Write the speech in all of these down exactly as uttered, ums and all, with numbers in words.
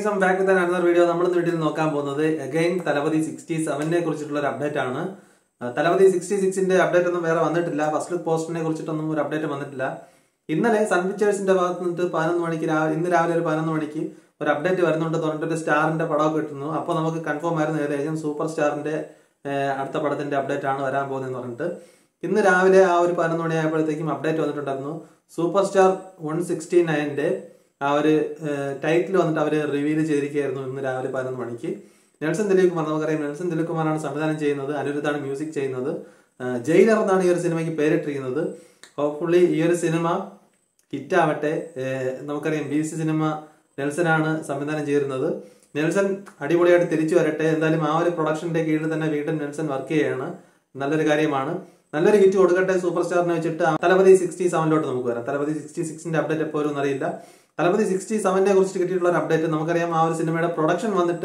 Guys, I am back with another video. നമ്മൾ ഇന്ന് വീഡിയോയിൽ നോക്കാൻ പോകുന്നത് അഗൈൻ തലപതി സിക്സ്റ്റി സെവനെ കുറിച്ചിട്ടുള്ള ഒരു അപ്ഡേറ്റ് ആണ്. തലപതി സിക്സ്റ്റി സിക്സിന്റെ അപ്ഡേറ്റ് ഒന്നും വേറെ വന്നിട്ടില്ല. ഫസ്റ്റ് ലുക്ക് പോസ്റ്ററിനെ കുറിച്ചിട്ടൊന്നും ഒരു അപ്ഡേറ്റ് വന്നിട്ടില്ല. ഇന്നലെ സൺ പിക്ചേഴ്സിന്റെ ഭാഗത്ത് നിന്നിട്ട് പതിനൊന്ന് മണിക്ക് ഇന്ന് രാവിലെ ഒരു പതിനൊന്ന് മണിക്ക് ഒരു അപ്ഡേറ്റ് വരുന്നുണ്ട് പറഞ്ഞിട്ട് സ്റ്റാറിന്റെ പടമൊക്കെ കിട്ടുന്നു. അപ്പോൾ നമുക്ക് കൺഫേം ആയിരുന്നു ഏകദേശം സൂപ്പർ സ്റ്റാറിന്റെ അടുത്ത പടത്തിന്റെ അപ്ഡേറ്റ് ആണ് വരാൻ പോകുന്നതെന്ന് പറഞ്ഞിട്ട്. ഇന്ന് രാവിലെ ആ ഒരു പതിനൊന്ന് മണി ആയപ്പോഴത്തേക്കും അപ്ഡേറ്റ് വന്നിട്ടുണ്ടായിരുന്നു. സൂപ്പർ സ്റ്റാർ വൺ സിക്സ്റ്റി നയന്റെ ആ ഒരു ടൈറ്റിൽ വന്നിട്ട് അവർ റിവീൽ ചെയ്തിരിക്കുകയായിരുന്നു ഇന്ന് രാവിലെ പതിനൊന്ന് മണിക്ക്. നെൽസൺ ദിലീപ് കുമാർ, നമുക്കറിയാം നെൽസൺ ദിലീപ് കുമാറാണ് സംവിധാനം ചെയ്യുന്നത്, അനിരുദ്ധാണ് മ്യൂസിക് ചെയ്യുന്നത്. ജയിലർ എന്നാണ് ഈ ഒരു സിനിമയ്ക്ക് പേരിട്ടിരിക്കുന്നത്. ഹോപ്പ്ഫുള്ളി ഈ ഒരു സിനിമ ഹിറ്റാവട്ടെ. നമുക്കറിയാം ബി സി സിനിമ നെൽസനാണ് സംവിധാനം ചെയ്യുന്നത്. നെൽസൺ അടിപൊളിയായിട്ട് തിരിച്ചു വരട്ടെ. എന്തായാലും ആ ഒരു പ്രൊഡക്ഷന്റെ കീഴിൽ തന്നെ വീണ്ടും നെൽസൺ വർക്ക് ചെയ്യുകയാണ്. നല്ലൊരു കാര്യമാണ്. നല്ലൊരു ഹിറ്റ് കൊടുക്കട്ടെ സൂപ്പർ സ്റ്റാറിനെ വെച്ചിട്ട്. തലപതി സിക്സ്റ്റി സെവനിലോട്ട് നമുക്ക് വരാം. തലപതി സിക്സ്റ്റി സിക്സിന്റെ അപ്ഡേറ്റ് എപ്പോഴും ഒന്നും അറിയില്ല. തലപതി സിക്സ്റ്റി സെവനെ കുറിച്ച് കിട്ടിയിട്ടുള്ള ഒരു അപ്ഡേറ്റ് നമുക്കറിയാം. ആ ഒരു സിനിമയുടെ പ്രൊഡക്ഷൻ വന്നിട്ട്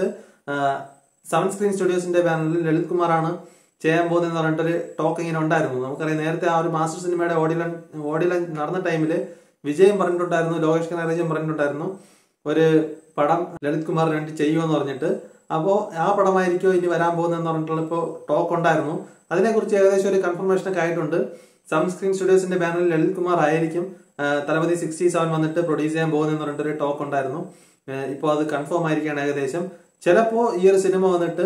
സെവൻ സ്ക്രീൻ സ്റ്റുഡിയോസിന്റെ ബാനറിൽ ലളിത് കുമാറാണ് ചെയ്യാൻ പോകുന്നതെന്ന് പറഞ്ഞിട്ടൊരു ടോക്ക് ഇങ്ങനെ ഉണ്ടായിരുന്നു. നമുക്കറിയാം നേരത്തെ ആ ഒരു മാസ്റ്റർ സിനിമയുടെ ഓഡിയോ ഓഡിയോ നടന്ന ടൈമിൽ വിജയും പറഞ്ഞിട്ടുണ്ടായിരുന്നു, ലോകേഷ് കനകരാജും പറഞ്ഞിട്ടുണ്ടായിരുന്നു ഒരു പടം ലളിത് കുമാർ വേണ്ടി ചെയ്യുമെന്ന് പറഞ്ഞിട്ട്. അപ്പോൾ ആ പടമായിരിക്കും ഇനി വരാൻ പോകുന്നതെന്ന് പറഞ്ഞിട്ടുള്ള ഇപ്പോൾ ടോക്ക് ഉണ്ടായിരുന്നു. അതിനെക്കുറിച്ച് ഏകദേശം ഒരു കൺഫർമേഷൻ ഒക്കെ ആയിട്ടുണ്ട്. സെവൻ സ്ക്രീൻ സ്റ്റുഡിയോസിന്റെ ബാനറിൽ ലളിത് കുമാർ ആയിരിക്കും തലപതി സിക്സ്റ്റി സെവൻ വന്നിട്ട് പ്രൊഡ്യൂസ് ചെയ്യാൻ പോകുന്നതെന്ന് പറഞ്ഞിട്ടൊരു ടോക്ക് ഉണ്ടായിരുന്നു. ഇപ്പോൾ അത് കൺഫേം ആയിരിക്കുകയാണ് ഏകദേശം. ചിലപ്പോൾ ഈ ഒരു സിനിമ വന്നിട്ട്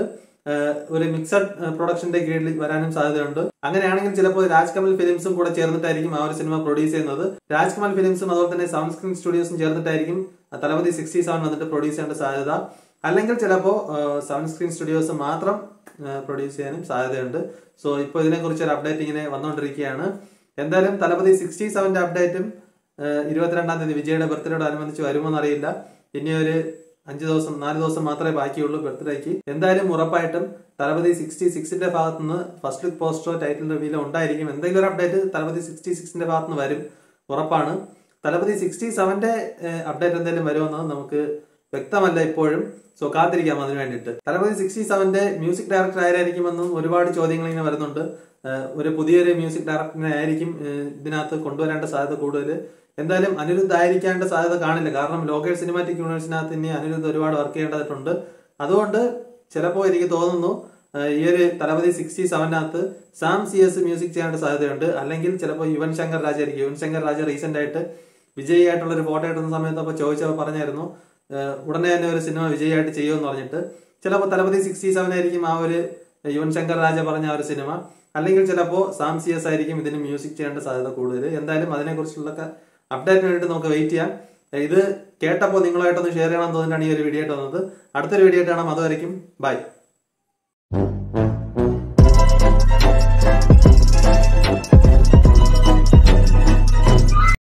ഒരു മിക്സഡ് പ്രൊഡക്ഷന്റെ കീഴിൽ വരാനും സാധ്യതയുണ്ട്. അങ്ങനെയാണെങ്കിൽ ചിലപ്പോൾ രാജ്കമൽ ഫിലിംസും കൂടെ ചേർന്നിട്ടായിരിക്കും ആ ഒരു സിനിമ പ്രൊഡ്യൂസ് ചെയ്യുന്നത്. രാജ്കമൽ ഫിലിംസും അതുപോലെ തന്നെ സെവൻ സ്ക്രീൻ സ്റ്റുഡിയോസും ചേർന്നിട്ടായിരിക്കും തലപതി സിക്സ്റ്റി സെവൻ വന്നിട്ട് പ്രൊഡ്യൂസ് ചെയ്യേണ്ട സാധ്യത. അല്ലെങ്കിൽ ചിലപ്പോൾ സെവൻ സ്ക്രീൻ സ്റ്റുഡിയോസ് മാത്രം പ്രൊഡ്യൂസ് ചെയ്യാനും സാധ്യതയുണ്ട്. സോ ഇപ്പോൾ ഇതിനെക്കുറിച്ച് ഒരു അപ്ഡേറ്റ് ഇങ്ങനെ വന്നുകൊണ്ടിരിക്കുകയാണ്. എന്തായാലും തലപതി സിക്സ്റ്റി സെവന്റെ അപ്ഡേറ്റും ഇരുപത്തിരണ്ടാം തീയതി വിജയുടെ ബർത്ത്ഡേയോട് അനുബന്ധിച്ച് വരുമോന്ന് അറിയില്ല. ഇനി ഒരു അഞ്ചു ദിവസം നാല് ദിവസം മാത്രമേ ബാക്കിയുള്ളൂ ബർത്ത്ഡേക്ക്. എന്തായാലും ഉറപ്പായിട്ടും തലപതി സിക്സ്റ്റി സിക്സിന്റെ ഭാഗത്ത് നിന്ന് ഫസ്റ്റ് ലുക്ക് പോസ്റ്ററോ ടൈറ്റിൽ റിവീലോ ഉണ്ടായിരിക്കും. എന്തെങ്കിലും ഒരു അപ്ഡേറ്റ് തലപതി സിക്സ്റ്റി സിക്സിന്റെ ഭാഗത്ത് നിന്ന് വരും, ഉറപ്പാണ്. തലപതി സിക്സ്റ്റി സെവന്റെ അപ്ഡേറ്റ് എന്തെങ്കിലും വരുമെന്നത് നമുക്ക് വ്യക്തമല്ല ഇപ്പോഴും. സോ കാത്തിരിക്കാം അതിന് വേണ്ടിയിട്ട്. തലപതി സിക്സ്റ്റി സെവന്റെ മ്യൂസിക് ഡയറക്ടർ ആരായിരിക്കുമെന്നും ഒരുപാട് ചോദ്യങ്ങൾ ഇങ്ങനെ വരുന്നുണ്ട്. ഒരു പുതിയൊരു മ്യൂസിക് ഡയറക്ടറിനെ ആയിരിക്കും ഇതിനകത്ത് കൊണ്ടുവരേണ്ട സാധ്യത കൂടുതൽ. എന്തായാലും അനിരുദ്ധ് ആയിരിക്കേണ്ട സാധ്യത കാണില്ല. കാരണം ലോകേഷ് സിനിമാറ്റിക് യൂണിവേഴ്സിനകത്ത് ഇനി അനിരുദ്ധ് ഒരുപാട് വർക്ക് ചെയ്യേണ്ടതായിട്ടുണ്ട്. അതുകൊണ്ട് ചിലപ്പോൾ എനിക്ക് തോന്നുന്നു ഈ ഒരു തലപതി സിക്സ്റ്റി സെവനകത്ത് സാം സി എസ് മ്യൂസിക് ചെയ്യേണ്ട സാധ്യതയുണ്ട്. അല്ലെങ്കിൽ ചിലപ്പോൾ യുവൻ ശങ്കർ രാജ ആയിരിക്കും. യുവൻ ശങ്കർ രാജ റീസെന്റ് ആയിട്ട് വിജയ് ആയിട്ടുള്ള ഒരു ഫോട്ടോ എടുക്കുന്ന സമയത്ത് അപ്പോൾ ചോദിച്ചപ്പോൾ പറഞ്ഞായിരുന്നു ഉടനെ തന്നെ ഒരു സിനിമ വിജയായിട്ട് ചെയ്യുമെന്ന് പറഞ്ഞിട്ട്. ചിലപ്പോൾ തലപതി സിക്സ്റ്റി സെവൻ ആയിരിക്കും ആ ഒരു യുവൻ ശങ്കർ രാജ പറഞ്ഞ ആ ഒരു സിനിമ. അല്ലെങ്കിൽ ചിലപ്പോൾ സാം സി എസ് ആയിരിക്കും ഇതിന് മ്യൂസിക് ചെയ്യേണ്ട സാധ്യത കൂടുതൽ. എന്തായാലും അതിനെക്കുറിച്ചുള്ള അപ്ഡേറ്റിന് വേണ്ടിയിട്ട് നമുക്ക് വെയിറ്റ് ചെയ്യാം. ഇത് കേട്ടപ്പോൾ നിങ്ങളായിട്ടൊന്ന് ഷെയർ ചെയ്യണമെന്ന് തോന്നിയിട്ടാണ് ഈ ഒരു വീഡിയോ ആയിട്ട് വന്നത്. അടുത്തൊരു വീഡിയോ ആയിട്ട് കാണാം. അതുവരെയും ബൈ.